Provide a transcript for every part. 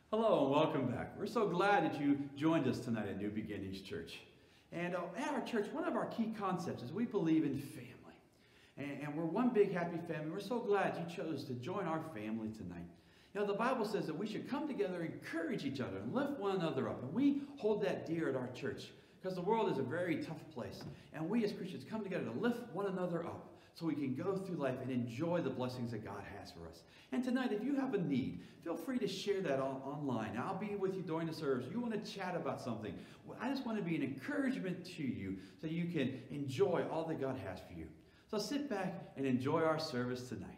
Hello and welcome back. We're so glad that you joined us tonight at New Beginnings Church. And at our church, one of our key concepts is we believe in family. And we're one big happy family. We're so glad you chose to join our family tonight. You know, the Bible says that we should come together, encourage each other, and lift one another up. And we hold that dear at our church because the world is a very tough place. And we as Christians come together to lift one another up so we can go through life and enjoy the blessings that God has for us. And tonight, if you have a need, feel free to share that online. I'll be with you during the service. You want to chat about something. Well, I just want to be an encouragement to you so you can enjoy all that God has for you. So sit back and enjoy our service tonight.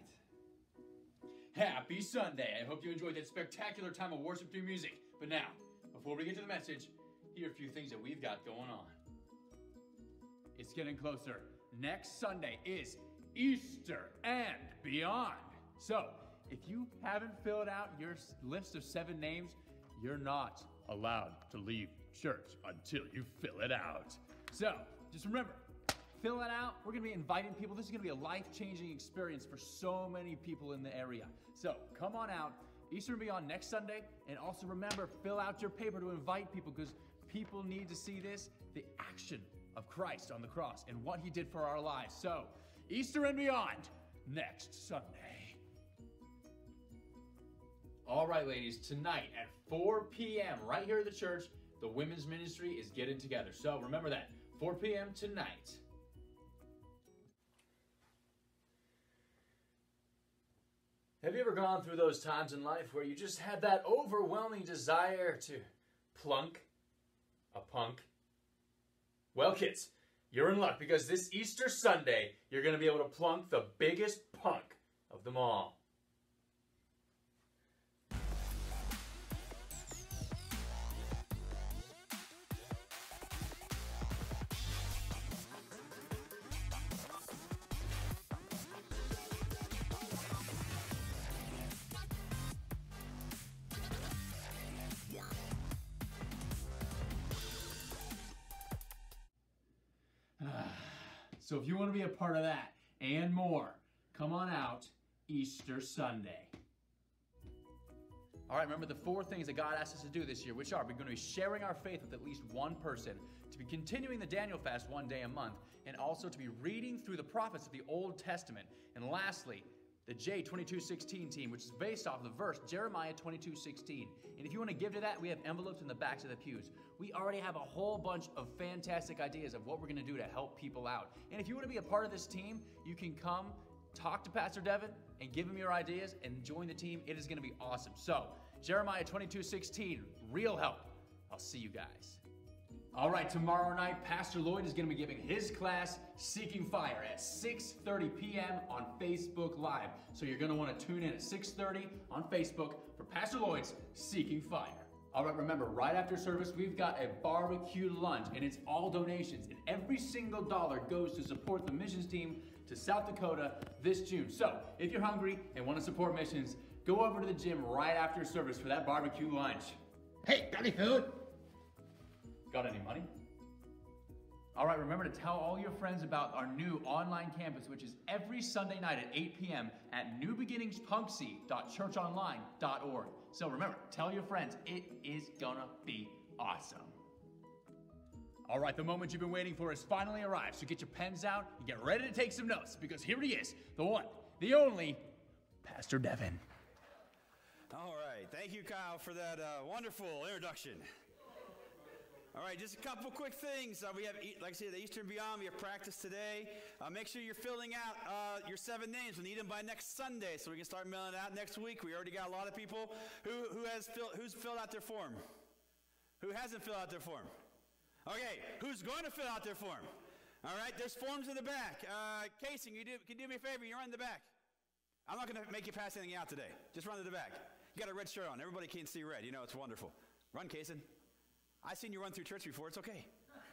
Happy Sunday. I hope you enjoyed that spectacular time of worship through music. But now, before we get to the message, here are a few things that we've got going on. It's getting closer. Next Sunday is Easter and beyond. So, if you haven't filled out your list of 7 names, you're not allowed to leave church until you fill it out. So, just remember, fill it out. We're going to be inviting people. This is going to be a life-changing experience for so many people in the area. So, come on out. Easter and beyond next Sunday. And also remember, fill out your paper to invite people because people need to see this, the action of Christ on the cross and what he did for our lives. So, Easter and beyond next Sunday. All right, ladies, tonight at 4 p.m. right here at the church, the women's ministry is getting together. So remember that, 4 p.m. tonight. Have you ever gone through those times in life where you just had that overwhelming desire to plunk a punk? Well, kids, you're in luck because this Easter Sunday, you're going to be able to plunk the biggest punk of them all. So if you want to be a part of that and more, come on out Easter Sunday. All right, remember the 4 things that God asked us to do this year, which are we're going to be sharing our faith with at least one person, to be continuing the Daniel fast 1 day a month, and also to be reading through the prophets of the Old Testament. And lastly, the J2216 team, which is based off the verse Jeremiah 22:16. And if you want to give to that, we have envelopes in the backs of the pews. We already have a whole bunch of fantastic ideas of what we're going to do to help people out. And if you want to be a part of this team, you can come talk to Pastor Devin and give him your ideas and join the team. It is going to be awesome. So, Jeremiah 22:16, real help. I'll see you guys. All right, tomorrow night, Pastor Lloyd is going to be giving his class, Seeking Fire, at 6:30 p.m. on Facebook Live. So you're going to want to tune in at 6:30 on Facebook for Pastor Lloyd's Seeking Fire. All right, remember, right after service, we've got a barbecue lunch, and it's all donations, and every single dollar goes to support the missions team to South Dakota this June. So if you're hungry and want to support missions, go over to the gym right after service for that barbecue lunch. Hey, got any food? Got any money? All right, remember to tell all your friends about our new online campus, which is every Sunday night at 8 p.m. at newbeginningspunksy.churchonline.org. So remember, tell your friends, it is gonna be awesome. All right, the moment you've been waiting for has finally arrived, so get your pens out and get ready to take some notes, because here he is, the one, the only, Pastor Devin. All right, thank you, Kyle, for that wonderful introduction. All right, just a couple quick things. We have, like I said, the Easter and Beyond. We have practice today. Make sure you're filling out your 7 names. We need them by next Sunday, so we can start mailing it out next week. We already got a lot of people who's filled out their form. Who hasn't filled out their form? Okay, who's going to fill out their form? All right, there's forms in the back. Casey, can you do me a favor? You run in the back. I'm not going to make you pass anything out today. Just run to the back. You got a red shirt on. Everybody can see red. You know, it's wonderful. Run, Casey. I've seen you run through church before. It's okay.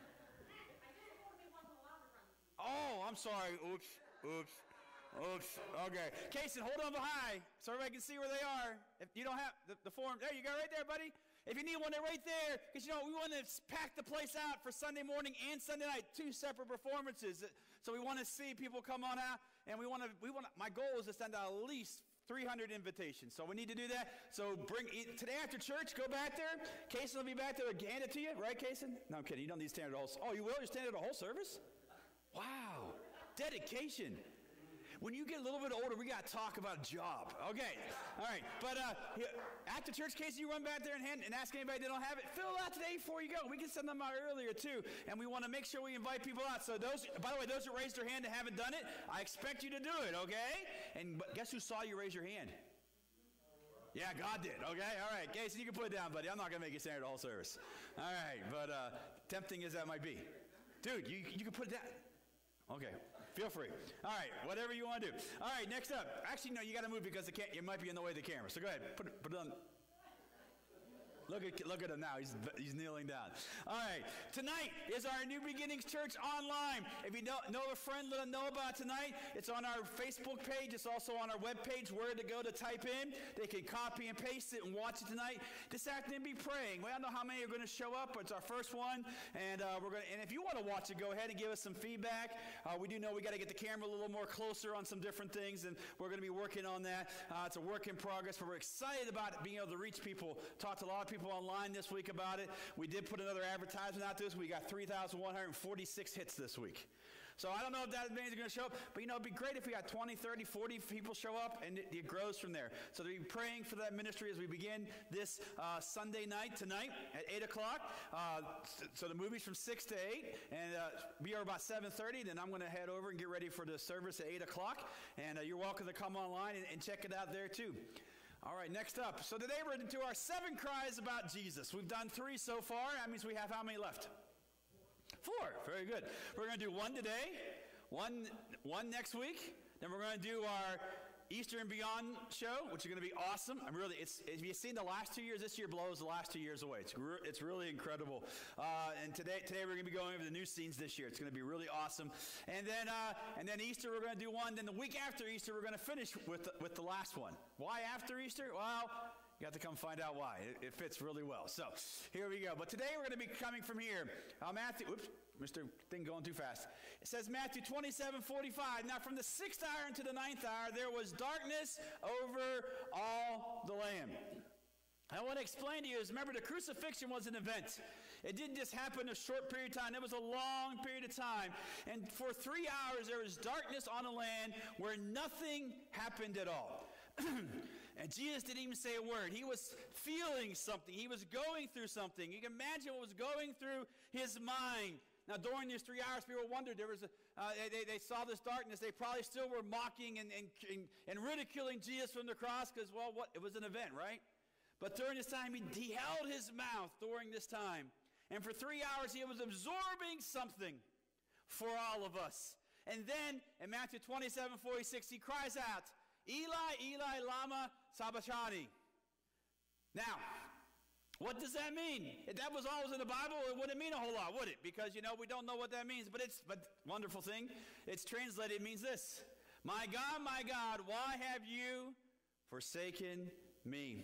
Oh, I'm sorry. Oops. Okay. Casey, hold on behind so everybody can see where they are. If you don't have the form, there you go right there, buddy. If you need one, they're right there. Because, you know, we want to pack the place out for Sunday morning and Sunday night. 2 separate performances. So we want to see people come on out. And my goal is to send out at least 300 invitations. So we need to do that. So today after church, go back there. Kason will be back there. Hand it to you. Right, Kason? No, I'm kidding. You don't need to stand at the whole service. Oh, you will? You're standing at the whole service? Wow. Dedication. When you get a little bit older, we got to talk about a job. Okay. All right. But after church, Casey, you run back there and ask anybody that don't have it. Fill it out today before you go. We can send them out earlier, too. And we want to make sure we invite people out. So by the way, those who raised their hand and haven't done it, I expect you to do it, okay? But guess who saw you raise your hand? Yeah, God did. Okay. All right. Casey, you can put it down, buddy. I'm not going to make you stand the whole service. All right. But tempting as that might be. Dude, you can put it down. Okay. Feel free. All right, whatever you want to do. All right, next up. Actually, no, you got to move because you might be in the way of the camera. So go ahead, put it on. Look at him now. He's kneeling down. All right. Tonight is our New Beginnings Church online. If you don't know a friend, let them know about tonight. It's on our Facebook page. It's also on our webpage, where to go to type in. They can copy and paste it and watch it tonight. This afternoon, be praying. We don't know how many are going to show up, but it's our first one. And and if you want to watch it, go ahead and give us some feedback. We do know we got to get the camera a little more closer on some different things, and we're going to be working on that. It's a work in progress, but we're excited about it, being able to reach people. Talked to a lot of people online this week about it. We did put another advertisement out this week. We got 3,146 hits this week. So I don't know if that many are going to show up, but it'd be great if we got 20, 30, 40 people show up, and it grows from there. So to be praying for that ministry as we begin this Sunday night tonight at 8 o'clock. So the movie's from 6 to 8, and be here about 7:30. Then I'm going to head over and get ready for the service at 8 o'clock. And you're welcome to come online and check it out there too. All right, next up. So today we're into our 7 cries about Jesus. We've done 3 so far. That means we have how many left? 4. Very good. We're going to do 1 today, one next week. Then we're going to do our Easter and Beyond show, which is going to be awesome. If you've seen the last 2 years, this year blows the last 2 years away. It's really incredible. And today we're going to be going over the new scenes this year. It's going to be really awesome. And then Easter we're going to do 1. Then the week after Easter we're going to finish with the last one. Why after Easter? Well, you have to come find out why. It fits really well. So here we go. But today we're going to be coming from here. Matthew. Oops. Mr. Thing going too fast. It says Matthew 27:45. Now from the 6th hour into the 9th hour, there was darkness over all the land. I want to explain to you is, remember, the crucifixion was an event. It didn't just happen a short period of time. It was a long period of time. And for 3 hours, there was darkness on the land where nothing happened at all. And Jesus didn't even say a word. He was feeling something. He was going through something. You can imagine what was going through his mind. Now, during these 3 hours, people wondered. They saw this darkness. They probably still were mocking and ridiculing Jesus from the cross because, it was an event, right? But during this time, he held his mouth during this time. And for 3 hours, he was absorbing something for all of us. And then, in Matthew 27:46, he cries out, Eli, Eli, lama sabachthani. Now, what does that mean? If that was always in the Bible, it wouldn't mean a whole lot, would it? Because, we don't know what that means. But wonderful thing, it's translated, it means this. My God, why have you forsaken me?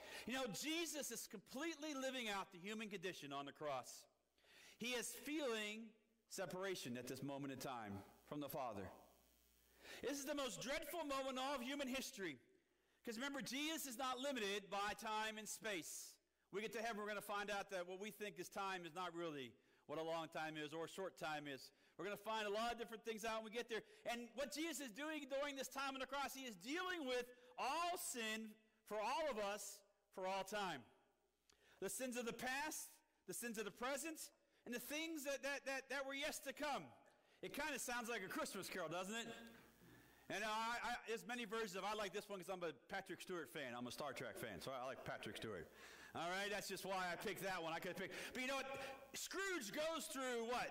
Jesus is completely living out the human condition on the cross. He is feeling separation at this moment in time from the Father. This is the most dreadful moment in all of human history. Because remember, Jesus is not limited by time and space. We get to heaven, we're going to find out that what we think is time is not really what a long time is or a short time is. We're going to find a lot of different things out when we get there. And what Jesus is doing during this time on the cross, he is dealing with all sin for all of us for all time. The sins of the past, the sins of the present, and the things that were yet to come. It kind of sounds like a Christmas carol, doesn't it? And there's many versions of it. I like this one because I'm a Patrick Stewart fan. I'm a Star Trek fan, so I like Patrick Stewart. All right, that's just why I picked that one. I could have picked. But you know what? Scrooge goes through what?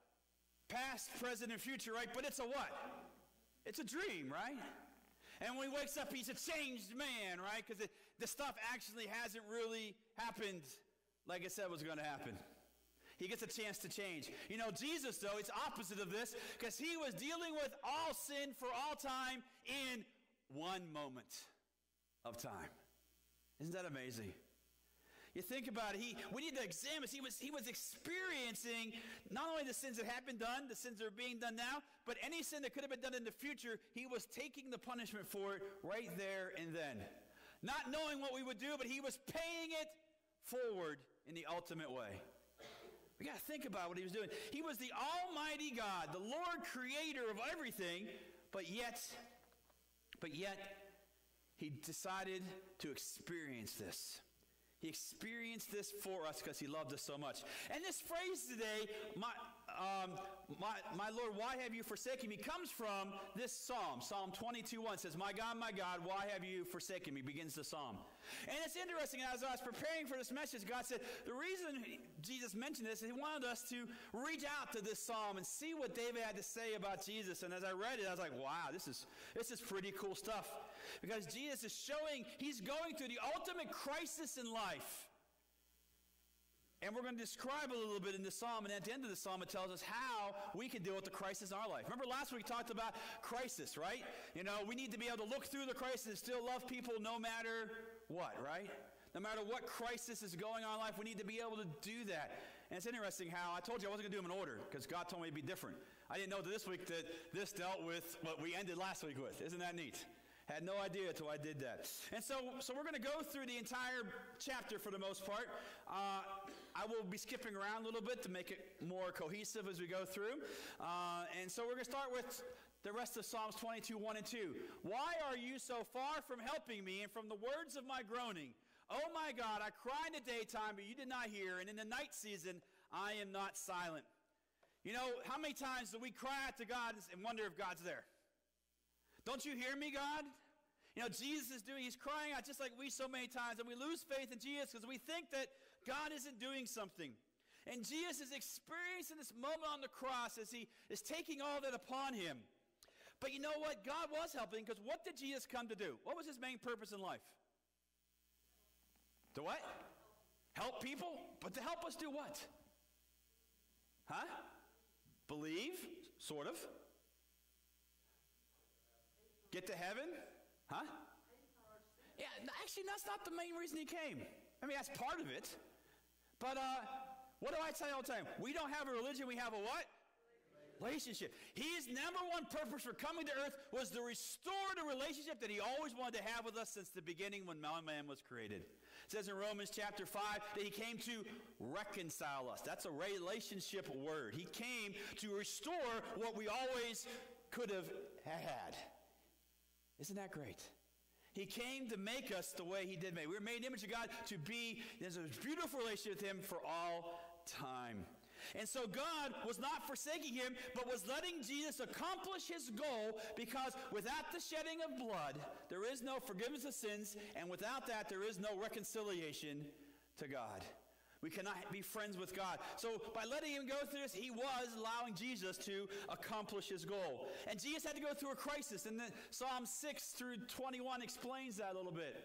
Past, present, and future, right? But it's a what? It's a dream, right? And when he wakes up, he's a changed man, right? Because the stuff actually hasn't really happened like it said was going to happen. He gets a chance to change. Jesus, though, it's opposite of this because he was dealing with all sin for all time in one moment of time. Isn't that amazing? You think about it, we need to examine this. He was experiencing not only the sins that had been done, the sins that are being done now, but any sin that could have been done in the future, he was taking the punishment for it right there and then. Not knowing what we would do, but he was paying it forward in the ultimate way. We got to think about what he was doing. He was the Almighty God, the Lord creator of everything, but yet he decided to experience this. He experienced this for us because he loved us so much. And this phrase today, my Lord, why have you forsaken me, comes from this psalm. Psalm 22:1 says, my God, why have you forsaken me, begins the psalm. And it's interesting, as I was preparing for this message, God said, the reason Jesus mentioned this is he wanted us to reach out to this psalm and see what David had to say about Jesus. And as I read it, I was like, wow, this is pretty cool stuff. Because Jesus is showing he's going through the ultimate crisis in life. And we're going to describe a little bit in this psalm, and at the end of the psalm it tells us how we can deal with the crisis in our life. Remember last week we talked about crisis, right? You know, we need to be able to look through the crisis and still love people no matter what, right? No matter what crisis is going on in life, we need to be able to do that. And it's interesting how I told you I wasn't going to do them in order because God told me to be different. I didn't know this week that this dealt with what we ended last week with. Isn't that neat? Had no idea until I did that. And so we're going to go through the entire chapter for the most part. I will be skipping around a little bit to make it more cohesive as we go through. And so we're going to start with the rest of Psalms 22, 1 and 2. Why are you so far from helping me and from the words of my groaning? Oh my God, I cry in the daytime, but you did not hear, and in the night season I am not silent. You know, how many times do we cry out to God and wonder if God's there? Don't you hear me, God? You know, Jesus is he's crying out just like we so many times, and we lose faith in Jesus because we think that God isn't doing something. And Jesus is experiencing this moment on the cross as he is taking all that upon him. But you know what? God was helping because what did Jesus come to do? What was his main purpose in life? To what? Help people? But to help us do what? Huh? Believe? Sort of. Get to heaven? Huh? Yeah, actually, that's not the main reason he came. I mean, that's part of it. But what do I tell you all the time? We don't have a religion, we have a what? Relationship. His number one purpose for coming to earth was to restore the relationship that he always wanted to have with us since the beginning when man was created. It says in Romans chapter 5 that he came to reconcile us. That's a relationship word. He came to restore what we always could have had. Isn't that great? He came to make us the way he did make. We were made in the image of God to be, there's a beautiful relationship with him for all time. And so God was not forsaking him, but was letting Jesus accomplish his goal because without the shedding of blood, there is no forgiveness of sins, and without that, there is no reconciliation to God. We cannot be friends with God. So by letting him go through this, he was allowing Jesus to accomplish his goal. And Jesus had to go through a crisis, and Psalm 6 through 21 explains that a little bit.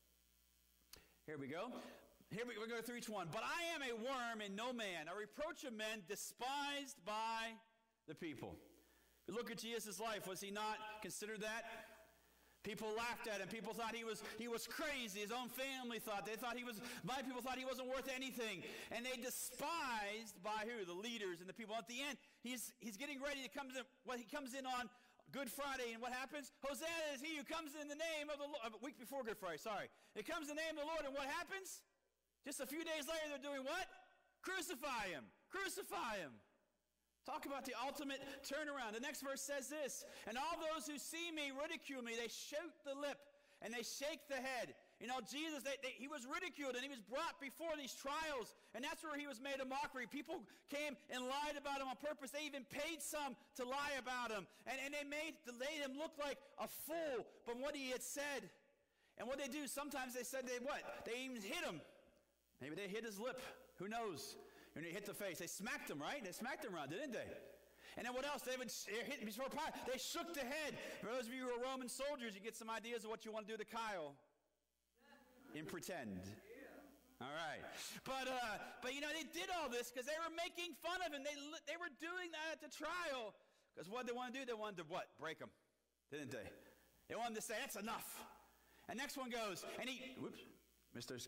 Here we go. Here we go through each one. But I am a worm and no man, a reproach of men, despised by the people. If you look at Jesus' life, was he not considered that? People laughed at him. People thought he was crazy. His own family thought. My people thought he wasn't worth anything. And they despised by who? The leaders and the people. At the end, he's getting ready to come in. Well, he comes in on Good Friday, and what happens? Hosanna is he who comes in the name of the Lord. A week before Good Friday, sorry. It comes in the name of the Lord, and what happens? Just a few days later, they're doing what? Crucify him. Crucify him. Talk about the ultimate turnaround. The next verse says this, and all those who see me ridicule me. They shoot the lip and they shake the head. You know, Jesus, he was ridiculed and he was brought before these trials, and that's where he was made a mockery. People came and lied about him on purpose. They even paid some to lie about him, and they made him look like a fool from what he had said. And what they do, sometimes they said they even hit him. Maybe they hit his lip. Who knows? And they hit the face. They smacked him, right? They smacked him around, didn't they? And then what else? They hit him before Pilate. They shook the head. For those of you who are Roman soldiers, you get some ideas of what you want to do to Kyle. And pretend. All right. But you know, they did all this because they were making fun of him. They were doing that at the trial. Because what they wanted to do? They wanted to what? Break him. Didn't they? They wanted to say, that's enough. And next one goes, and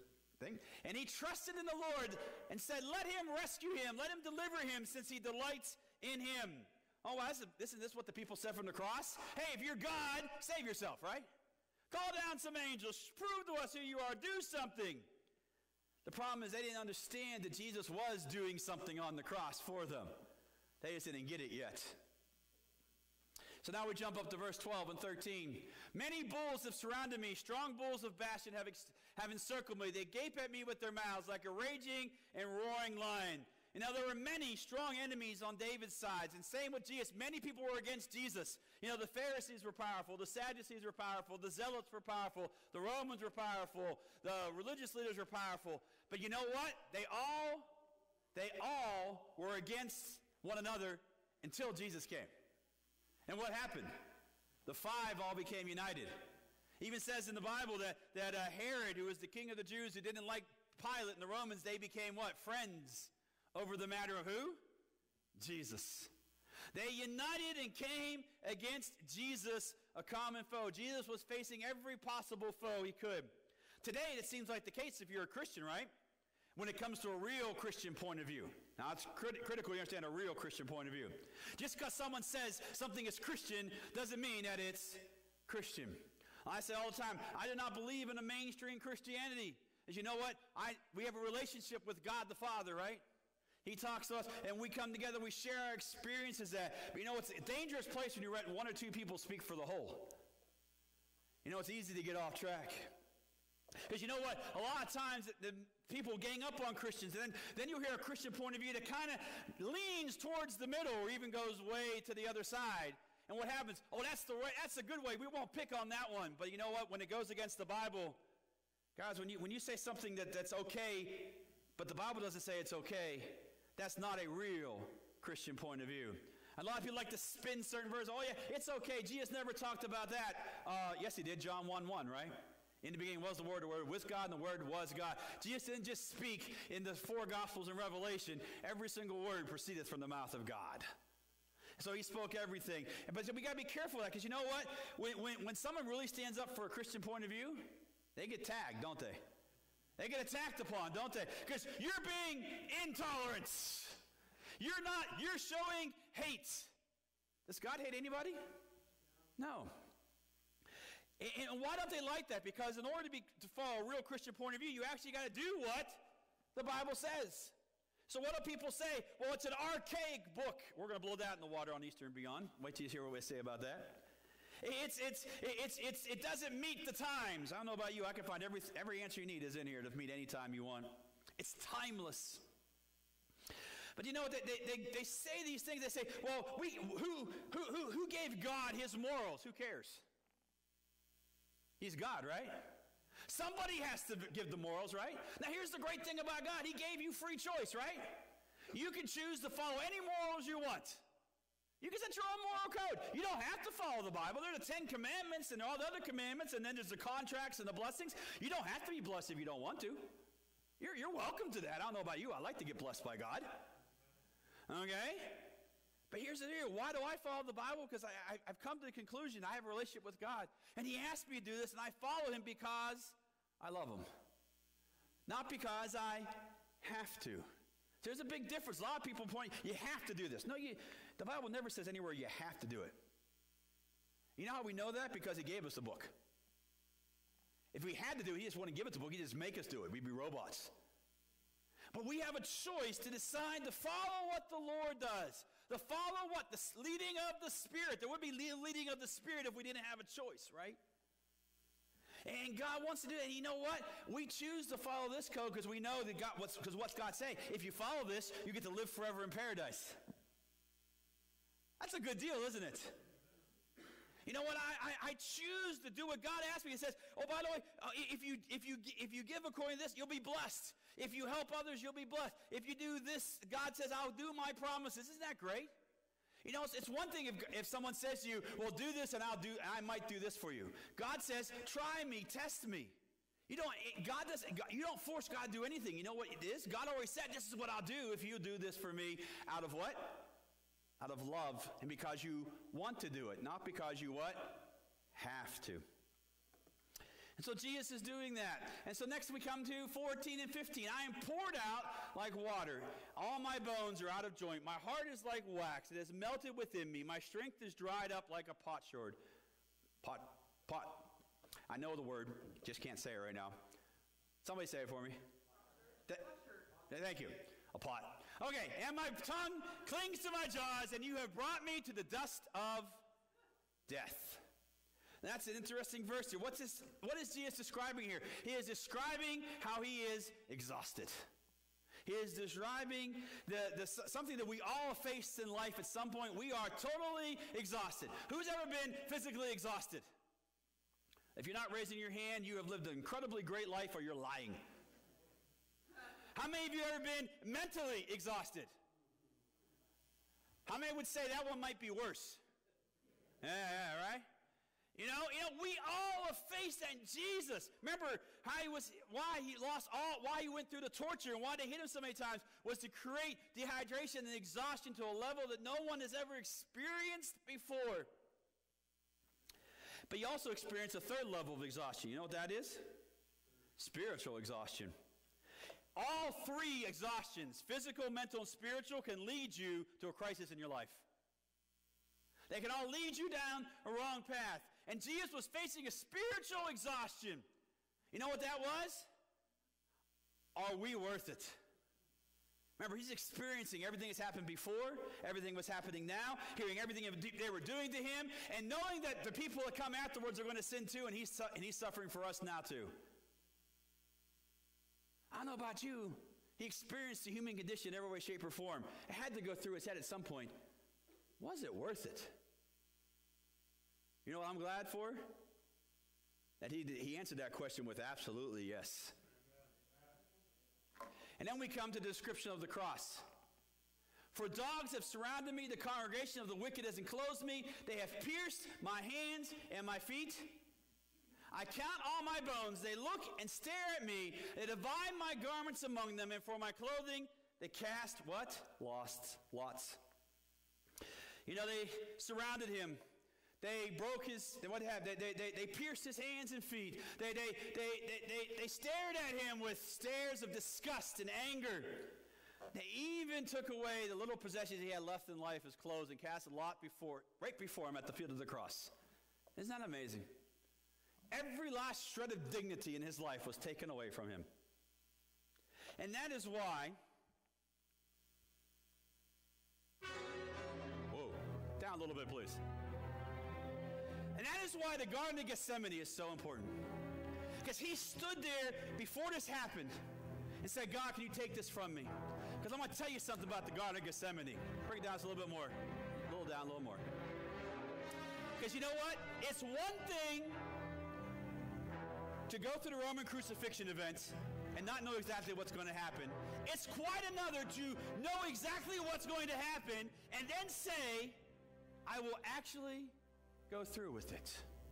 anything. And he trusted in the Lord and said, let him rescue him. Let him deliver him since he delights in him. Oh, well, isn't this what the people said from the cross? Hey, if you're God, save yourself, right? Call down some angels. Prove to us who you are. Do something. The problem is they didn't understand that Jesus was doing something on the cross for them. They just didn't get it yet. So now we jump up to verse 12 and 13. Many bulls have surrounded me. Strong bulls of Bashan have encircled me. They gape at me with their mouths like a raging and roaring lion. And now there were many strong enemies on David's sides. And same with Jesus. Many people were against Jesus. You know, the Pharisees were powerful. The Sadducees were powerful. The Zealots were powerful. The Romans were powerful. The religious leaders were powerful. But you know what? They all were against one another until Jesus came. And what happened? The five all became united. It even says in the Bible that Herod, who was the king of the Jews, who didn't like Pilate and the Romans, they became what? Friends over the matter of who? Jesus. They united and came against Jesus, a common foe. Jesus was facing every possible foe he could. Today, it seems like the case if you're a Christian, right? When it comes to a real Christian point of view. Now, it's critical you understand a real Christian point of view. Just because someone says something is Christian doesn't mean that it's Christian. I say all the time, I do not believe in a mainstream Christianity. As you know what? We have a relationship with God the Father, right? He talks to us, and we come together, we share our experiences that. But you know, it's a dangerous place when you let one or two people speak for the whole. You know, it's easy to get off track. Because you know what? A lot of times the people gang up on Christians, and then you'll hear a Christian point of view that kind of leans towards the middle or even goes way to the other side. And what happens? Oh, that's a good way. We won't pick on that one. But you know what? When it goes against the Bible, guys, when you say something that's okay, but the Bible doesn't say it's okay, that's not a real Christian point of view. A lot of people like to spin certain verses. Oh, yeah, it's okay. Jesus never talked about that. Yes, he did. John 1:1, right? In the beginning was the Word was God, and the Word was God. Jesus didn't just speak in the four Gospels and Revelation. Every single word proceedeth from the mouth of God. So he spoke everything. But we got to be careful of that, because you know what? When someone really stands up for a Christian point of view, they get tagged, don't they? They get attacked upon, don't they? Because you're being intolerant. You're showing hate. Does God hate anybody? No. And why don't they like that? Because in order to follow a real Christian point of view, you actually got to do what the Bible says. So what do people say? Well, it's an archaic book. We're going to blow that in the water on Easter and beyond. Wait till you hear what we say about that. It doesn't meet the times. I don't know about you. I can find every answer you need is in here to meet any time you want. It's timeless. But you know, they say these things. They say, well, who gave God his morals? Who cares? He's God, right? Somebody has to give the morals, right? Now, here's the great thing about God. He gave you free choice, right? You can choose to follow any morals you want. You can set your own moral code. You don't have to follow the Bible. There are the 10 Commandments and all the other commandments, and then there's the contracts and the blessings. You don't have to be blessed if you don't want to. You're welcome to that. I don't know about you. I like to get blessed by God. Okay? But here's the deal. Why do I follow the Bible? Because I've come to the conclusion I have a relationship with God. And he asked me to do this, and I follow him because I love him. Not because I have to. There's a big difference. A lot of people point, you have to do this. No, the Bible never says anywhere you have to do it. You know how we know that? Because he gave us the book. If we had to do it, he just wouldn't give us the book. He'd just make us do it. We'd be robots. But we have a choice to decide to follow what the Lord does. To follow what? The leading of the Spirit. There would be leading of the Spirit if we didn't have a choice, right? And God wants to do it. And you know what? We choose to follow this code because we know that what's God say? If you follow this, you get to live forever in paradise. That's a good deal, isn't it? You know what? I choose to do what God asked me. He says, oh, by the way, if you give according to this, you'll be blessed. If you help others, you'll be blessed. If you do this, God says, I'll do my promises. Isn't that great? You know, it's one thing if someone says to you, well, do this and I might do this for you. God says, try me, test me. You don't force God to do anything. You know what it is? God always said, this is what I'll do if you do this for me. Out of what? Out of love, and because you want to do it, not because you what? Have to. And so Jesus is doing that. And so next we come to 14 and 15. I am poured out like water. All my bones are out of joint. My heart is like wax. It has melted within me. My strength is dried up like a potsherd. Pot. I know the word. Just can't say it right now. Somebody say it for me. Thank you. A pot. Okay. And my tongue clings to my jaws, and you have brought me to the dust of death. That's an interesting verse here. What is Jesus describing here? He is describing how he is exhausted. He is describing something that we all face in life at some point. We are totally exhausted. Who's ever been physically exhausted? If you're not raising your hand, you have lived an incredibly great life, or you're lying. How many of you have ever been mentally exhausted? How many would say that one might be worse? Yeah, right? You know, we all have faced that. Jesus, remember why he went through the torture and why they hit him so many times was to create dehydration and exhaustion to a level that no one has ever experienced before. But he also experienced a third level of exhaustion. You know what that is? Spiritual exhaustion. All three exhaustions, physical, mental, and spiritual, can lead you to a crisis in your life. They can all lead you down a wrong path. And Jesus was facing a spiritual exhaustion. You know what that was? Are we worth it? Remember, he's experiencing everything that's happened before, everything was happening now, hearing everything they were doing to him, and knowing that the people that come afterwards are going to sin too, and he's suffering for us now too. I don't know about you. He experienced the human condition in every way, shape, or form. It had to go through his head at some point. Was it worth it? You know what I'm glad for? That he answered that question with absolutely yes. And then we come to the description of the cross. For dogs have surrounded me, the congregation of the wicked has enclosed me. They have pierced my hands and my feet. I count all my bones. They look and stare at me. They divide my garments among them, and for my clothing they cast what? Lots. You know, they surrounded him. They broke they pierced his hands and feet. They stared at him with stares of disgust and anger. They even took away the little possessions he had left in life, his clothes, and cast a lot right before him at the foot of the cross. Isn't that amazing? Every last shred of dignity in his life was taken away from him. And that is why... Whoa, down a little bit, please. And that is why the Garden of Gethsemane is so important. Because he stood there before this happened and said, God, can you take this from me? Because I'm going to tell you something about the Garden of Gethsemane. Bring it down just a little bit more. A little down, a little more. Because you know what? It's one thing to go through the Roman crucifixion events and not know exactly what's going to happen. It's quite another to know exactly what's going to happen and then say, I will actually go through with it.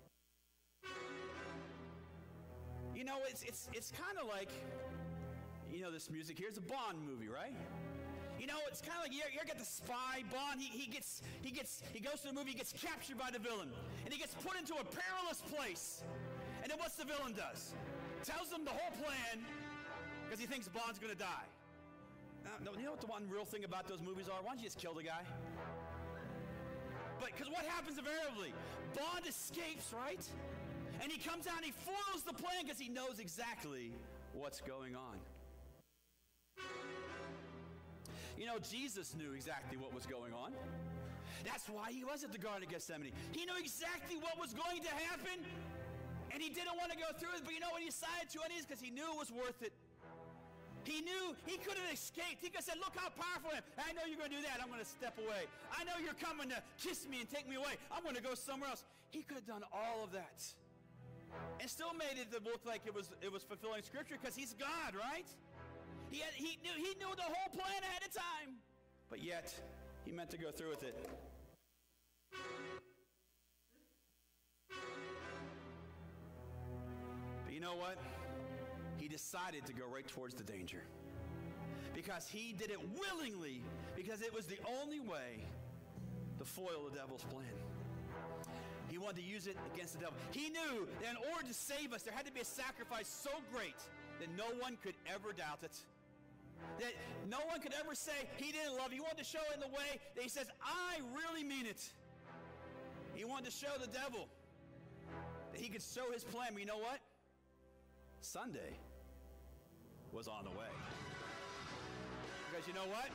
You know, it's kind of like, you know, this music here is a Bond movie, right? You know, it's kind of like you get the spy Bond. He goes to the movie, he gets captured by the villain, and he gets put into a perilous place. And then what's the villain does? Tells him the whole plan because he thinks Bond's going to die. Now, you know what the one real thing about those movies are? Why don't you just kill the guy? But because what happens invariably? Bond escapes, right? And he comes out and he foils the plan because he knows exactly what's going on. You know, Jesus knew exactly what was going on. That's why he was at the Garden of Gethsemane. He knew exactly what was going to happen, and he didn't want to go through it. But you know what? He decided to, and because he knew it was worth it. He knew he could have escaped. He could have said, look how powerful I am. I know you're going to do that. I'm going to step away. I know you're coming to kiss me and take me away. I'm going to go somewhere else. He could have done all of that and still made it look like it was fulfilling Scripture because he's God, right? He knew the whole plan ahead of time. But yet, he meant to go through with it. But you know what? He decided to go right towards the danger. Because he did it willingly, because it was the only way to foil the devil's plan. He wanted to use it against the devil. He knew that in order to save us, there had to be a sacrifice so great that no one could ever doubt it. That no one could ever say he didn't love you. He wanted to show it in the way that he says, I really mean it. He wanted to show the devil that he could show his plan. But you know what? Sunday was on the way. Because you know what?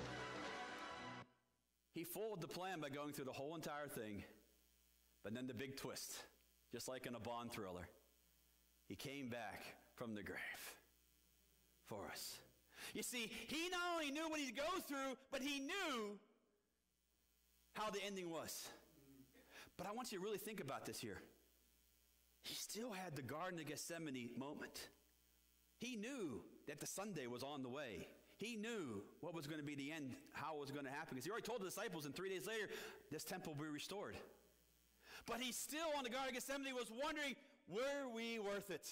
He foiled the plan by going through the whole entire thing. But then the big twist, just like in a Bond thriller, he came back from the grave for us. You see, he not only knew what he'd go through, but he knew how the ending was. But I want you to really think about this here. He still had the Garden of Gethsemane moment. He knew that the Sunday was on the way. He knew what was going to be the end, how it was going to happen. Because he already told the disciples, and 3 days later, this temple will be restored. But he still, on the Garden of Gethsemane, was wondering, were we worth it?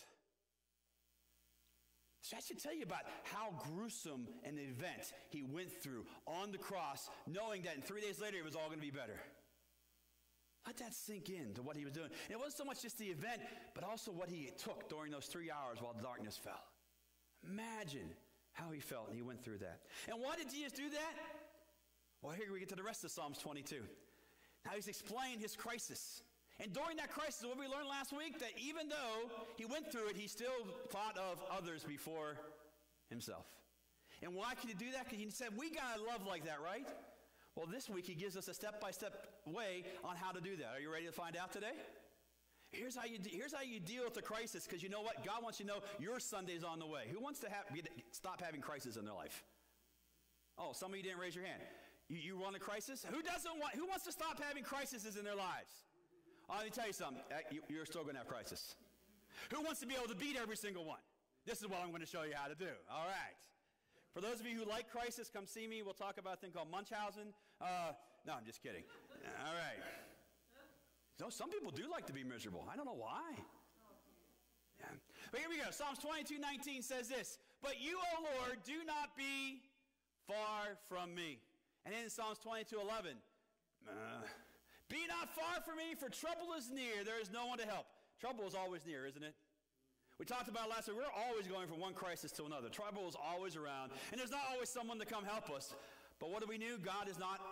So I should tell you about how gruesome an event he went through on the cross, knowing that in 3 days later, it was all going to be better. Let that sink in to what he was doing. And it wasn't so much just the event, but also what he took during those 3 hours while the darkness fell. Imagine how he felt, and he went through that. And why did Jesus do that? Well, here we get to the rest of Psalms 22. Now he's explained his crisis. And during that crisis, what we learned last week, that even though he went through it, he still thought of others before himself. And why could he do that? Because he said, we got to love like that, right? Well, this week he gives us a step-by-step way on how to do that. Are you ready to find out today? Here's how you deal with the crisis, because you know what? God wants you to know your Sunday's on the way. Who wants to stop having crisis in their life? Oh, some of you didn't raise your hand. You want a crisis? Who wants to stop having crises in their lives? Let me tell you something. You're still going to have crisis. Who wants to be able to beat every single one? This is what I'm going to show you how to do. All right. For those of you who like crisis, come see me. We'll talk about a thing called Munchausen. No, I'm just kidding. All right. No, some people do like to be miserable. I don't know why. Yeah. But here we go. Psalms 22:19 says this, but you, O Lord, do not be far from me. And then in Psalms 22:11, be not far from me, for trouble is near. There is no one to help. Trouble is always near, isn't it? We talked about last week. We're always going from one crisis to another. Trouble is always around. And there's not always someone to come help us. But what do we know? God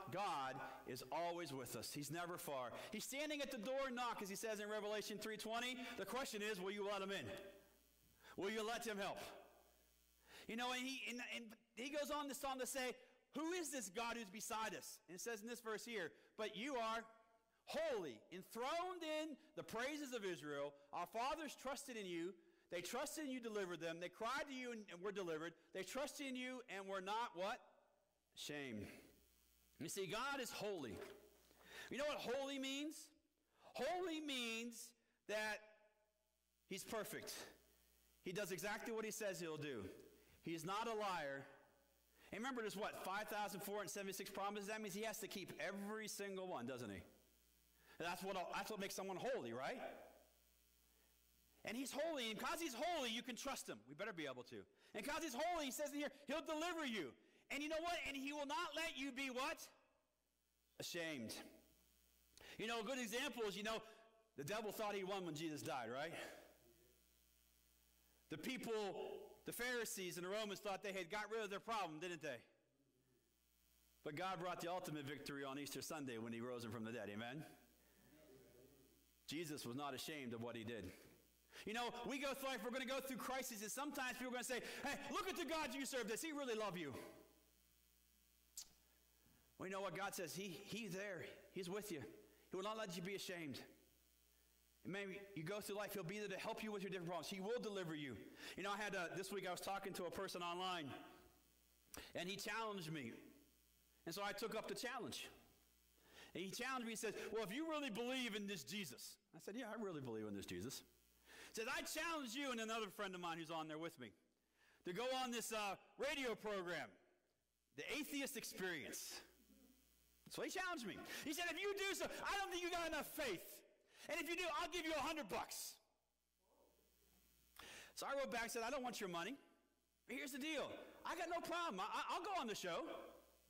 is always with us. He's never far. He's standing at the door and knock, as he says in Revelation 3:20. The question is, will you let him in? Will you let him help? You know, and he goes on this psalm to say, who is this God who's beside us? And it says in this verse here, but you are holy, enthroned in the praises of Israel. Our fathers trusted in you. They trusted in you, delivered them. They cried to you and were delivered. They trusted in you and were not what? Ashamed. You see, God is holy. You know what holy means? Holy means that he's perfect. He does exactly what he says he'll do. He's not a liar. And remember, there's what? 5,476 promises? That means he has to keep every single one, doesn't he? That's what makes someone holy, right? And he's holy, and because he's holy, you can trust him. We better be able to. And because he's holy, he says in here, he'll deliver you. And you know what? And he will not let you be what? Ashamed. You know, a good example is, the devil thought he won when Jesus died, right? The people, the Pharisees and the Romans thought they had got rid of their problem, didn't they? But God brought the ultimate victory on Easter Sunday when he rose him from the dead, amen? Jesus was not ashamed of what he did. You know, we go through life, we're going to go through crises, and sometimes people are going to say, hey, look at the God you serve. Does he really love you? Well, you know what God says? He's there. He's with you. He will not let you be ashamed. And maybe you go through life, he'll be there to help you with your different problems. He will deliver you. You know, this week I was talking to a person online, and he challenged me. And so I took up the challenge. And he challenged me, he said, well, if you really believe in this Jesus. I said, yeah, I really believe in this Jesus. He said, I challenge you and another friend of mine who's on there with me to go on this radio program, The Atheist Experience. So he challenged me. He said, if you do so, I don't think you got enough faith. And if you do, I'll give you $100. So I wrote back and said, I don't want your money. But here's the deal. I got no problem. I'll go on the show.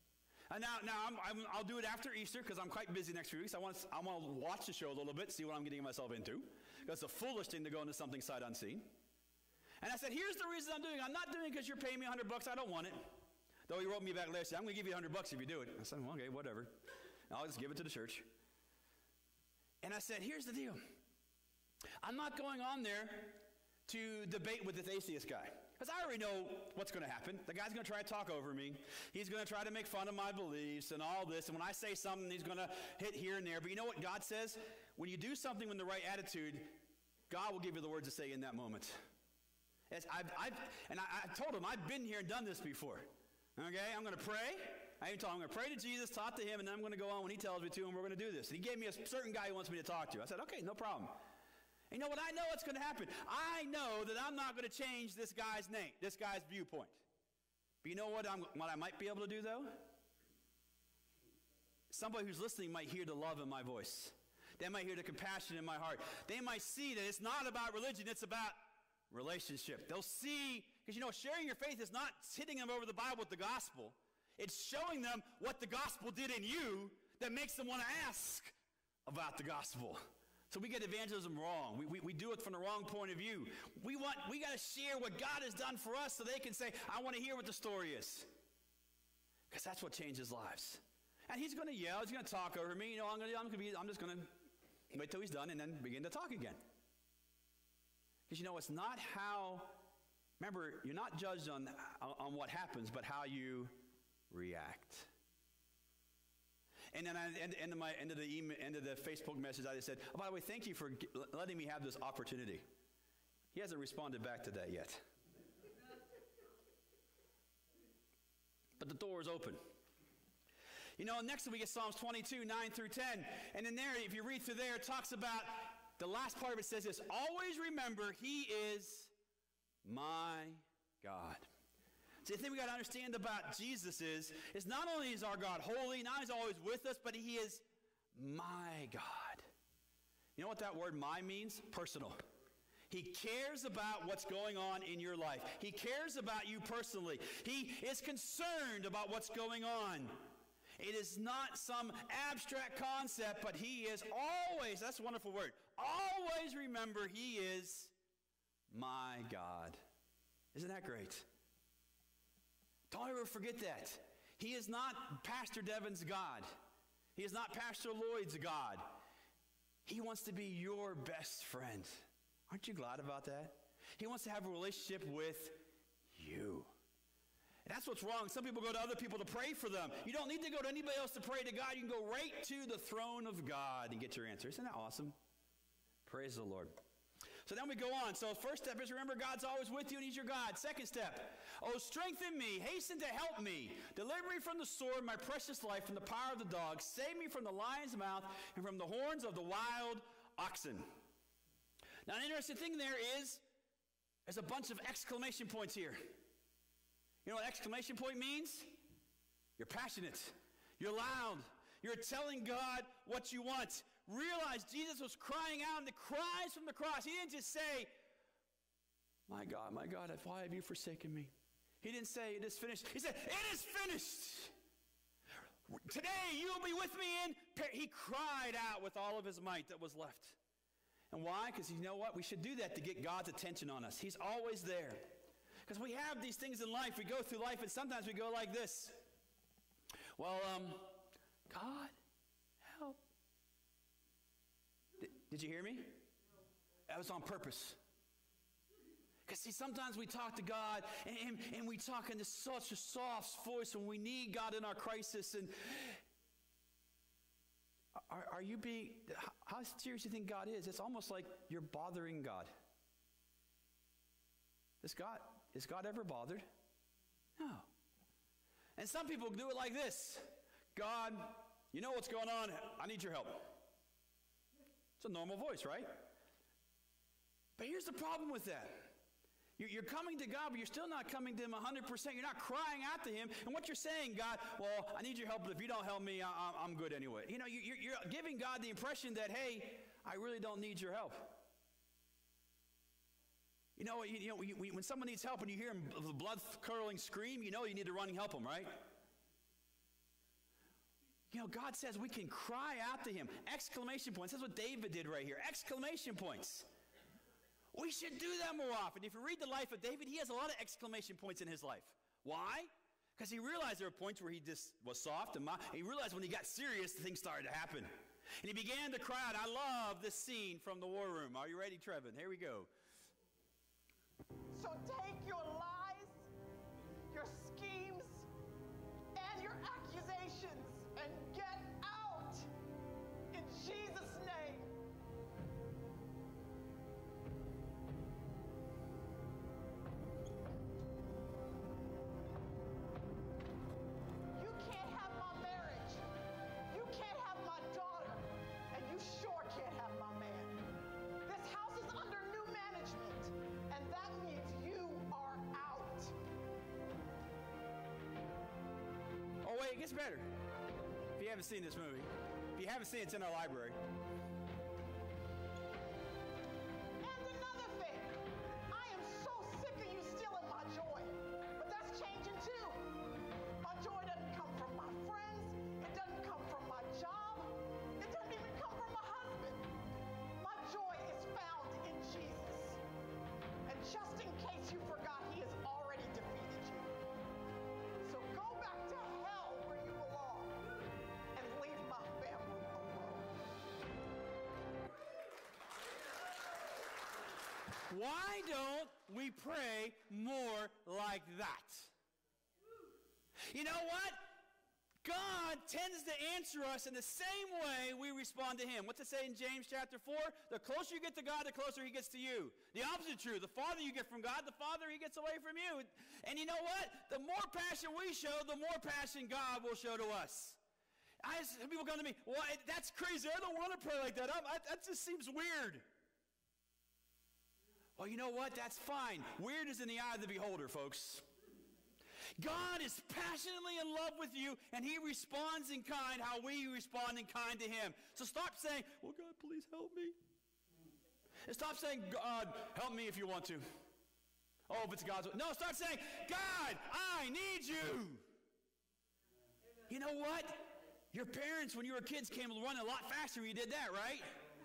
And now I'll do it after Easter because I'm quite busy next few weeks. I want to watch the show a little bit, see what I'm getting myself into. Because it's a foolish thing to go into something sight unseen. And I said, here's the reason I'm doing it. I'm not doing it because you're paying me $100. I don't want it. Though he wrote me back later, said, I'm going to give you $100 if you do it. I said, well, okay, whatever. I'll just give it to the church. And I said, here's the deal. I'm not going on there to debate with this atheist guy. Because I already know what's going to happen. The guy's going to try to talk over me. He's going to try to make fun of my beliefs and all this. And when I say something, he's going to hit here and there. But you know what God says? When you do something with the right attitude, God will give you the words to say in that moment. I told him, I've been here and done this before. Okay, I'm going to pray. I even told him I'm going to pray to Jesus, talk to him, and then I'm going to go on when he tells me to, and we're going to do this. And he gave me a certain guy he wants me to talk to. I said, okay, no problem. And you know what? I know what's going to happen. I know that I'm not going to change this guy's name, this guy's viewpoint. But you know what I might be able to do, though? Somebody who's listening might hear the love in my voice. They might hear the compassion in my heart. They might see that it's not about religion, it's about relationship. They'll see, because you know, sharing your faith is not hitting them over the Bible with the gospel. It's showing them what the gospel did in you that makes them want to ask about the gospel. So we get evangelism wrong. We do it from the wrong point of view. We got to share what God has done for us so they can say, I want to hear what the story is. Because that's what changes lives. And he's going to yell. He's going to talk over me. You know, I'm just going to wait till he's done and then begin to talk again. Because you know, it's not how, remember, you're not judged on what happens, but how you react. And then at the end of the Facebook message, I just said, oh, by the way, thank you for letting me have this opportunity. He hasn't responded back to that yet. But the door is open. You know, next we get Psalms 22, 9 through 10. And in there, if you read through there, it talks about, the last part of it says this, always remember he is my God. See, the thing we got to understand about Jesus is not only is our God holy, not only is he always with us, but he is my God. You know what that word my means? Personal. He cares about what's going on in your life. He cares about you personally. He is concerned about what's going on. It is not some abstract concept, but he is always, that's a wonderful word, always remember he is my God. Isn't that great? Don't ever forget that. He is not Pastor Devin's God. He is not Pastor Lloyd's God. He wants to be your best friend. Aren't you glad about that? He wants to have a relationship with you. And that's what's wrong. Some people go to other people to pray for them. You don't need to go to anybody else to pray to God. You can go right to the throne of God and get your answer. Isn't that awesome? Praise the Lord. So then we go on. So first step is remember God's always with you and he's your God. Second step, oh, strengthen me, hasten to help me. Deliver me from the sword, my precious life, from the power of the dog. Save me from the lion's mouth and from the horns of the wild oxen. Now, an interesting thing there is there's a bunch of exclamation points here. You know what exclamation point means? You're passionate. You're loud. You're telling God what you want. Realize Jesus was crying out in the cries from the cross. He didn't just say, my God, why have you forsaken me? He didn't say, it is finished. He said, it is finished. Today you will be with me in paradise. He cried out with all of his might that was left. And why? Because you know what? We should do that to get God's attention on us. He's always there. Because we have these things in life. We go through life and sometimes we go like this. Well, God, help. Did you hear me? That was on purpose. Because see, sometimes we talk to God and we talk in such a soft voice when we need God in our crisis. And are you being, how serious do you think God is? It's almost like you're bothering God. Is God ever bothered? No. And some people do it like this. God, you know what's going on. I need your help. It's a normal voice, right? But here's the problem with that. You're coming to God, but you're still not coming to him 100%. You're not crying out to him. And what you're saying, God, well, I need your help, but if you don't help me, I'm good anyway. You know, you're giving God the impression that, hey, I really don't need your help. You know, when someone needs help and you hear the blood-curdling scream, you know you need to run and help them, right? You know, God says we can cry out to him. Exclamation points. That's what David did right here. Exclamation points. We should do that more often. If you read the life of David, he has a lot of exclamation points in his life. Why? Because he realized there were points where he just was soft, and he realized when he got serious, things started to happen. And he began to cry out. I love this scene from the war room. Are you ready, Trevin? Here we go. So take your lies, your schemes, and your accusations and get out in Jesus' name. You can't have my marriage. You can't have my daughter. And you sure can't have my man. This house is under new management, and that means you are out. Oh, wait, it gets better. If you haven't seen this movie, if you haven't seen it, it's in our library. And another thing, I am so sick of you stealing my joy. But that's changing too. My joy doesn't come from my friends. It doesn't come from my job. It doesn't even come from my husband. My joy is found in Jesus. And just in case you forgot, he has already defeated you. So go back to hell where you belong and leave my family alone. Why don't we pray more like that? You know what? God tends to answer us in the same way we respond to him. What's it say in James chapter 4? The closer you get to God, the closer he gets to you. The opposite is true. The farther you get from God, the farther he gets away from you. And you know what? The more passion we show, the more passion God will show to us. People come to me, well, that's crazy. I don't want to pray like that. That just seems weird. Well, you know what? That's fine. Weird is in the eye of the beholder, folks. God is passionately in love with you, and he responds in kind how we respond in kind to him. So stop saying, well, God, please help me. And stop saying, God, help me if you want to. Oh, if it's God's will. No, start saying, God, I need you. You know what? Your parents, when you were kids, came running a lot faster when you did that, right?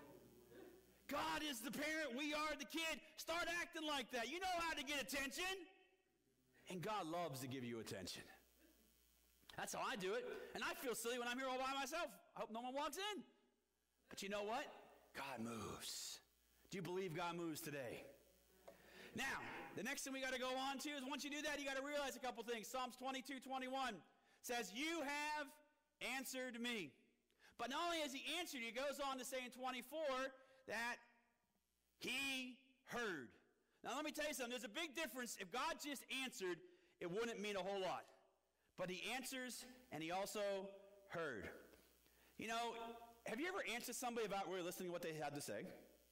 God is the parent. We are the kid. Start acting like that. You know how to get attention. And God loves to give you attention. That's how I do it. And I feel silly when I'm here all by myself. I hope no one walks in. But you know what? God moves. Do you believe God moves today? Now, the next thing we got to go on to is once you do that, you got to realize a couple things. Psalms 22:21 says, you have answered me. But not only has he answered you, he goes on to say in 24 that he heard. Now, let me tell you something. There's a big difference. If God just answered, it wouldn't mean a whole lot. But he answers, and he also heard. You know, have you ever answered somebody about really listening to what they had to say?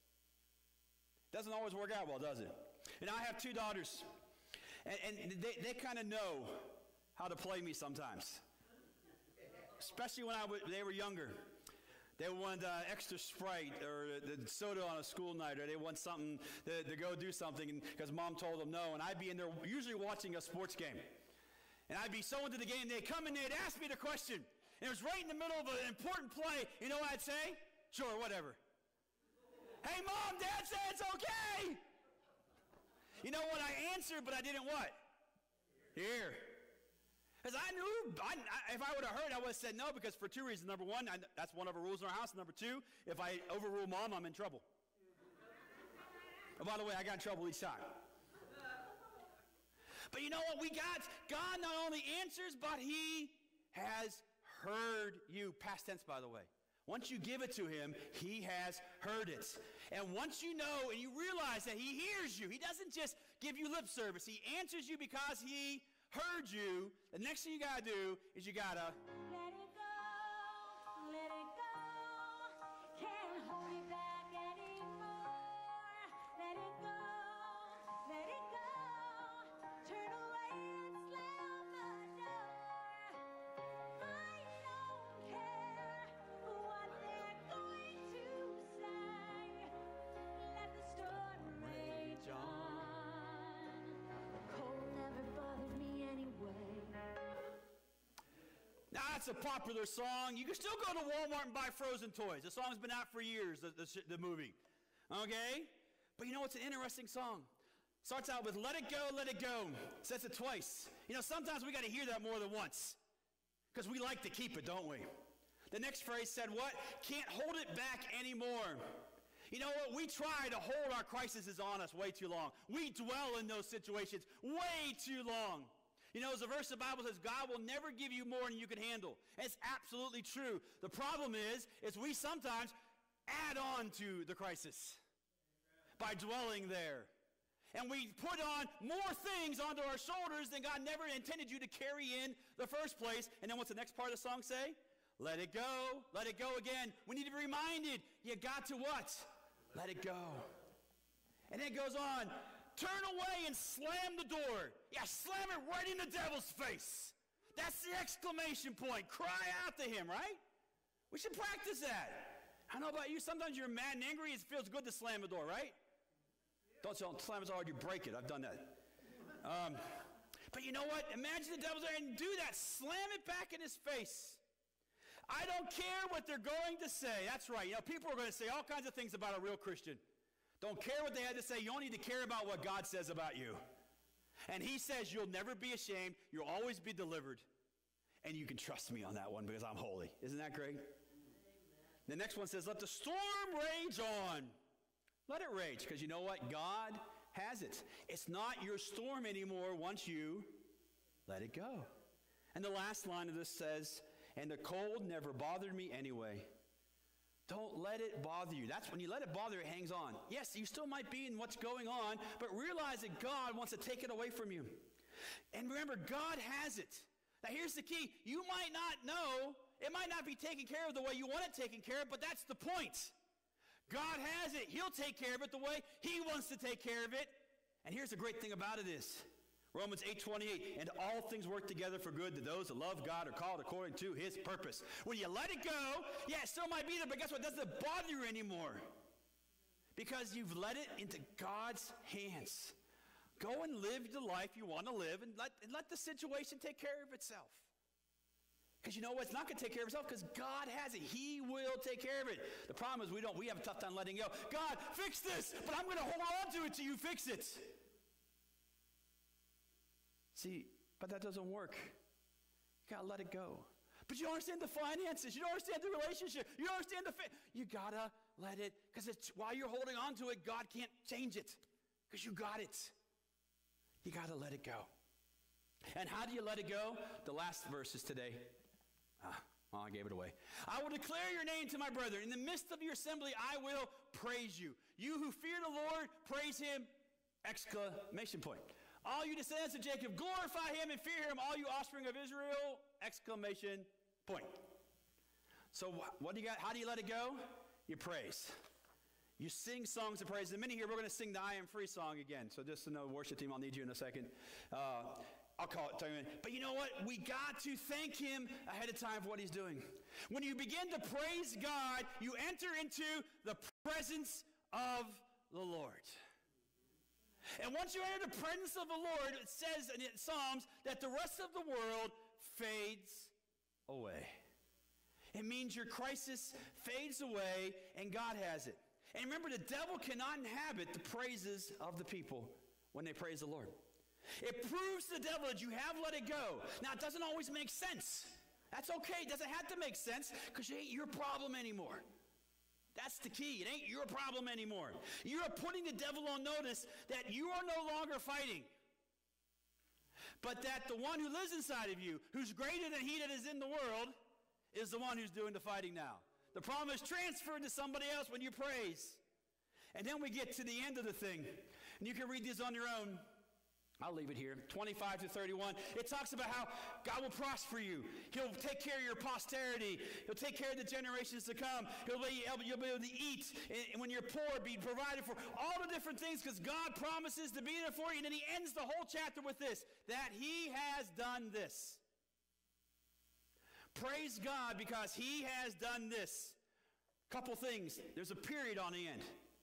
Doesn't always work out well, does it? And I have two daughters, and they kind of know how to play me sometimes. Especially when they were younger. They wanted extra Sprite or the soda on a school night, or they want something to go do something because mom told them no. And I'd be in there usually watching a sports game. And I'd be so into the game, they'd come and they'd ask me the question. And it was right in the middle of an important play. You know what I'd say? Sure, whatever. Hey, Mom, Dad said it's okay. You know what? I answered, but I didn't what? Hear. Because I knew, if I would have heard, I would have said no, because for two reasons. Number one, that's one of our rules in our house. Number two, if I overrule Mom, I'm in trouble. And by the way, I got in trouble each time. But you know what? God not only answers, but he has heard you. Past tense, by the way. Once you give it to him, he has heard it. And once you know and you realize that he hears you, he doesn't just give you lip service. He answers you because he heard you. The next thing you got to do is you got to let it go, let it go. Can't hold it back anymore. Let it go, let it go. Turn away and slam the door. I don't care what they're going to say. Let the storm rage on. Cold never bothered me anyway. Now, that's a popular song. You can still go to Walmart and buy Frozen toys. The song's been out for years, the movie. Okay? But you know, it's an interesting song. Starts out with, let it go, let it go. Says it twice. You know, sometimes we got to hear that more than once. Because we like to keep it, don't we? The next phrase said what? Can't hold it back anymore. You know what? We try to hold our crises on us way too long. We dwell in those situations way too long. You know, as a verse of the Bible says, God will never give you more than you can handle. And it's absolutely true. The problem is we sometimes add on to the crisis by dwelling there. And we put on more things onto our shoulders than God never intended you to carry in the first place. And then what's the next part of the song say? Let it go. Let it go again. We need to be reminded, you got to what? Let it go. And then it goes on. Turn away and slam the door. Yeah, slam it right in the devil's face. That's the exclamation point. Cry out to him, right? We should practice that. I don't know about you. Sometimes you're mad and angry. It feels good to slam the door, right? Don't slam it so hard you break it. I've done that. But you know what? Imagine the devil's there and do that. Slam it back in his face. I don't care what they're going to say. That's right. You know, people are going to say all kinds of things about a real Christian. Don't care what they had to say. You only need to care about what God says about you. And he says you'll never be ashamed. You'll always be delivered. And you can trust me on that one because I'm holy. Isn't that great? Amen. The next one says, let the storm rage on. Let it rage, because you know what? God has it. It's not your storm anymore once you let it go. And the last line of this says, and the cold never bothered me anyway. Don't let it bother you. That's when you let it bother, it hangs on. Yes, you still might be in what's going on, but realize that God wants to take it away from you. And remember, God has it. Now here's the key. You might not know, it might not be taken care of the way you want it taken care of, but that's the point. God has it. He'll take care of it the way he wants to take care of it. And here's the great thing about it is, Romans 8:28, and all things work together for good to those that love God are called according to his purpose. When you let it go, yeah, it still might be there, but guess what? It doesn't bother you anymore. Because you've let it into God's hands. Go and live the life you want to live and let the situation take care of itself. Because you know what? It's not going to take care of itself because God has it. He will take care of it. The problem is we have a tough time letting go. God, fix this, but I'm going to hold on to it till you fix it. See, but that doesn't work. You got to let it go. But you don't understand the finances. You don't understand the relationship. You don't understand you got to let it, because while you're holding on to it, God can't change it because you got it. You got to let it go. And how do you let it go? The last verses today. I gave it away. I will declare your name to my brethren. In the midst of your assembly, I will praise you. You who fear the Lord, praise him! Exclamation point. All you descendants of Jacob, glorify him and fear him, all you offspring of Israel! Exclamation point. So what do you got? How do you let it go? You praise. You sing songs of praise. In a minute here, we're going to sing the I Am Free song again. So just to know, worship team, I'll need you in a second. I'll tell you in a minute. But you know what? We got to thank him ahead of time for what he's doing. When you begin to praise God, you enter into the presence of the Lord. And once you enter the presence of the Lord, it says in Psalms that the rest of the world fades away. It means your crisis fades away and God has it. And remember, the devil cannot inhabit the praises of the people when they praise the Lord. It proves to the devil that you have let it go. Now, it doesn't always make sense. That's okay. It doesn't have to make sense because it ain't your problem anymore. That's the key. It ain't your problem anymore. You are putting the devil on notice that you are no longer fighting, but that the one who lives inside of you, who's greater than he that is in the world, is the one who's doing the fighting now. The problem is transferred to somebody else when you praise. And then we get to the end of the thing. And you can read these on your own. I'll leave it here. 25 to 31. It talks about how God will prosper you. He'll take care of your posterity. He'll take care of the generations to come. You'll be able to eat. And when you're poor, be provided for. All the different things because God promises to be there for you. And then he ends the whole chapter with this, that he has done this. Praise God because he has done this. Couple things. There's a period on the end.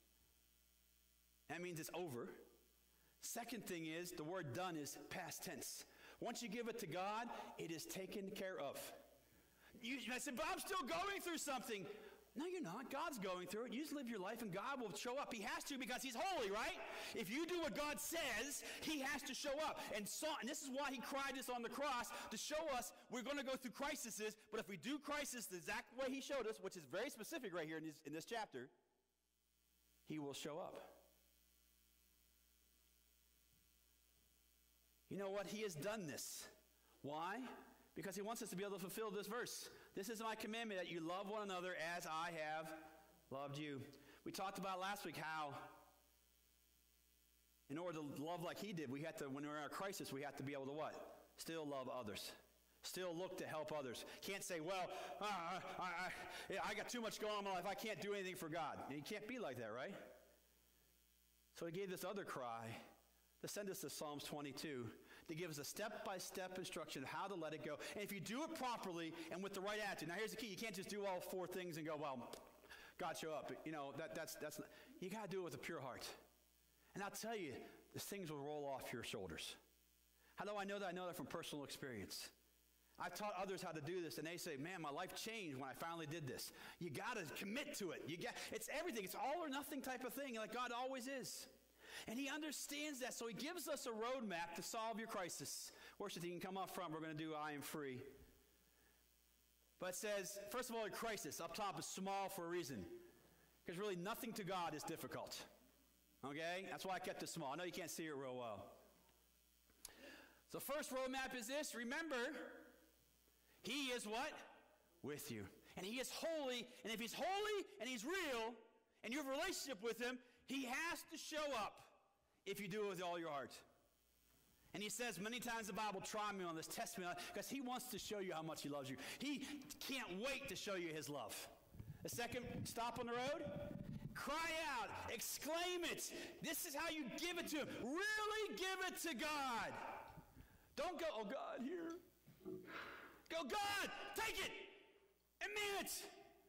That means it's over. Second thing is, the word done is past tense. Once you give it to God, it is taken care of. I said, but I'm still going through something. No, you're not. God's going through it. You just live your life and God will show up. He has to because he's holy, right? If you do what God says, he has to show up. And this is why he cried this on the cross, to show us we're going to go through crises, but if we do crisis the exact way he showed us, which is very specific right here in this chapter, he will show up. You know what? He has done this. Why? Because he wants us to be able to fulfill this verse. This is my commandment, that you love one another as I have loved you. We talked about last week how in order to love like he did, we have to, when we're in a crisis, we have to be able to what? Still love others. Still look to help others. Can't say, well, I got too much going on in my life. I can't do anything for God. And you can't be like that, right? So he gave this other cry to send us to Psalms 22, to give us a step-by-step instruction of how to let it go. And if you do it properly and with the right attitude, now here's the key. You can't just do all 4 things and go, well, God show up. You know, that's not, you got to do it with a pure heart. And I'll tell you, these things will roll off your shoulders. How do I know that? I know that from personal experience. I've taught others how to do this, and they say, man, my life changed when I finally did this. You got to commit to it. It's everything. It's all or nothing type of thing, like God always is. And he understands that, so he gives us a roadmap to solve your crisis. Worship team, you can come up front. We're going to do I Am Free. But it says, first of all, a crisis up top is small for a reason. Because really nothing to God is difficult. Okay? That's why I kept it small. I know you can't see it real well. So first roadmap is this. Remember, he is what? With you. And he is holy. And if he's holy and he's real, and you have a relationship with him, he has to show up if you do it with all your heart. And he says many times in the Bible, try me on this, test me on this, because he wants to show you how much he loves you. He can't wait to show you his love. The second stop on the road, cry out, exclaim it. This is how you give it to him. Really give it to God. Don't go, oh God, here. Go, God, take it and mean it.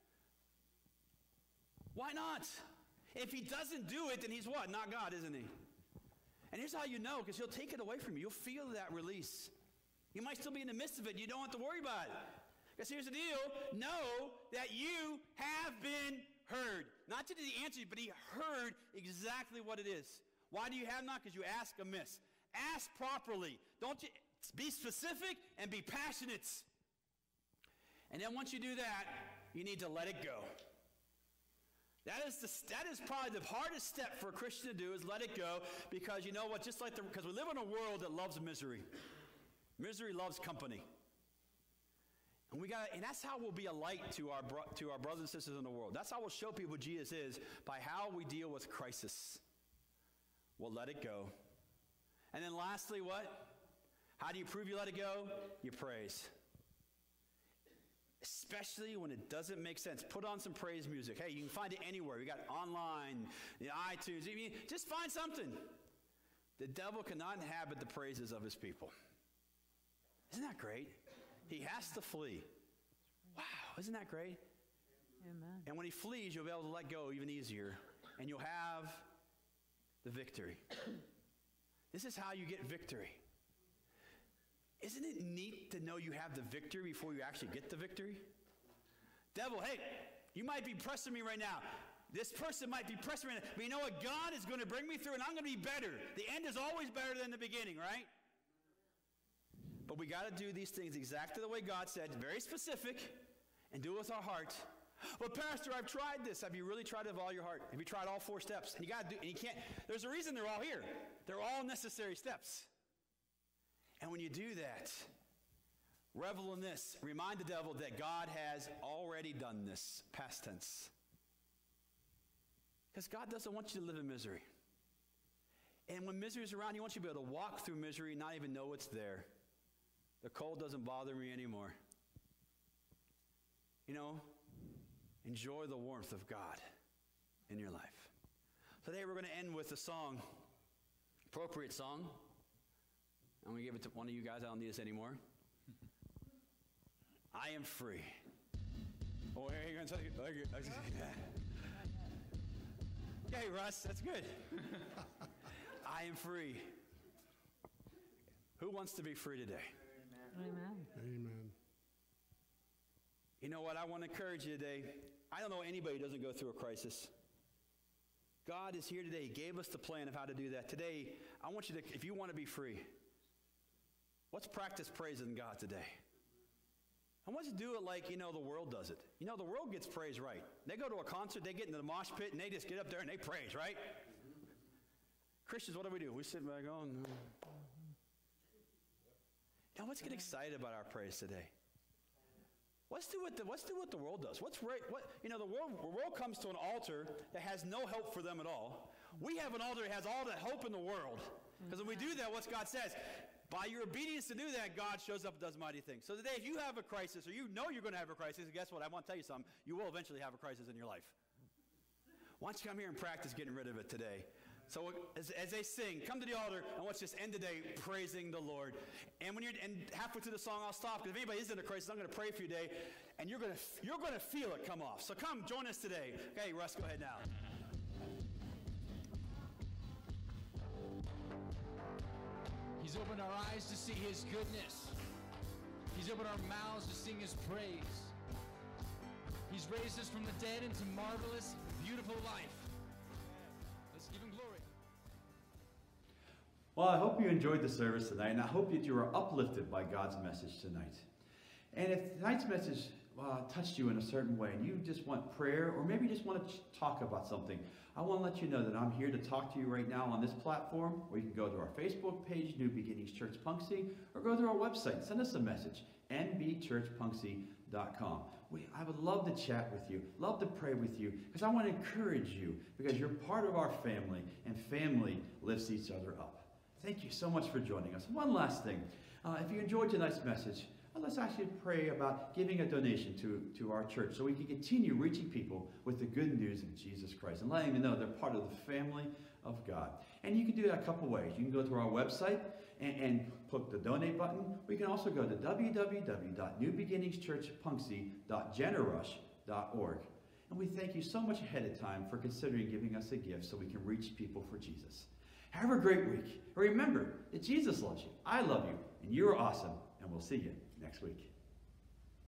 Why not? If he doesn't do it, then he's what? Not God, isn't he? And here's how you know, because he'll take it away from you. You'll feel that release. You might still be in the midst of it. You don't have to worry about it. Because here's the deal. Know that you have been heard. Not just did he answer you, but he heard exactly what it is. Why do you have not? Because you ask amiss. Ask properly. Don't you be specific and be passionate. And then once you do that, you need to let it go. That is probably the hardest step for a Christian to do, is let it go, because you know what, because we live in a world that loves misery. Misery loves company. And that's how we'll be a light to our brothers and sisters in the world. That's how we'll show people who Jesus is, by how we deal with crisis. We'll let it go. And then lastly, what? How do you prove you let it go? You praise. Especially when it doesn't make sense. Put on some praise music. Hey, you can find it anywhere. We got it online, iTunes. Just find something. The devil cannot inhabit the praises of his people. Isn't that great? He has to flee. Wow, isn't that great? Amen. And when he flees, you'll be able to let go even easier. And you'll have the victory. This is how you get victory. Isn't it neat to know you have the victory before you actually get the victory? Devil, hey, you might be pressing me right now. This person might be pressing me right now. But you know what? God is going to bring me through, and I'm going to be better. The end is always better than the beginning, right? But we got to do these things exactly the way God said, very specific, and do it with our heart. Well, Pastor, I've tried this. Have you really tried it with all your heart? Have you tried all 4 steps? And you got to do, and you can't. There's a reason they're all here. They're all necessary steps. And when you do that, revel in this. Remind the devil that God has already done this, past tense. Because God doesn't want you to live in misery. And when misery is around, he wants you to be able to walk through misery and not even know it's there. The cold doesn't bother me anymore. You know, enjoy the warmth of God in your life. Today we're going to end with a song, appropriate song. I'm going to give it to one of you guys. I don't need this anymore. I am free. Oh, are you going to tell you? Okay, Russ, that's good. I am free. Who wants to be free today? Amen. Amen. You know what? I want to encourage you today. I don't know anybody who doesn't go through a crisis. God is here today. He gave us the plan of how to do that. Today, I want you to, if you want to be free, let's practice praising God today. And let's do it like, the world does it. The world gets praise right. They go to a concert, they get into the mosh pit, and they just get up there and they praise, right? Christians, what do? We sit back on. Now, let's get excited about our praise today. Let's do what the world does. The world comes to an altar that has no help for them at all. We have an altar that has all the hope in the world. Because when we do that, what's God says? By your obedience to do that, God shows up and does mighty things. So today, if you have a crisis, or you know you're going to have a crisis, and guess what? I want to tell you something. You will eventually have a crisis in your life. Why don't you come here and practice getting rid of it today? So as they sing, come to the altar, and let's just end the day praising the Lord. And halfway through the song, I'll stop, because if anybody is in a crisis, I'm going to pray for you today, and you're going to feel it come off. So come, join us today. Okay, Russ, go ahead now. He's opened our eyes to see his goodness. He's opened our mouths to sing his praise. He's raised us from the dead into marvelous, beautiful life. Let's give him glory. Well, I hope you enjoyed the service tonight, and I hope that you were uplifted by God's message tonight. And if tonight's message touched you in a certain way, and you just want prayer, or maybe you just want to talk about something, I want to let you know that I'm here to talk to you right now on this platform, or you can go to our Facebook page, New Beginnings Church Punxsutawney, or go to our website, send us a message, nbchurchpunxsutawney.com. I would love to chat with you, love to pray with you, because I want to encourage you, because you're part of our family, and family lifts each other up. Thank you so much for joining us. One last thing. If you enjoyed tonight's message, let's actually pray about giving a donation to our church so we can continue reaching people with the good news of Jesus Christ and letting them know they're part of the family of God. And you can do that a couple ways. You can go to our website and click the donate button. We can also go to www.newbeginningschurchpunxsutawney.generush.org. And we thank you so much ahead of time for considering giving us a gift so we can reach people for Jesus. Have a great week. Remember that Jesus loves you, I love you, and you're awesome, and we'll see you next week.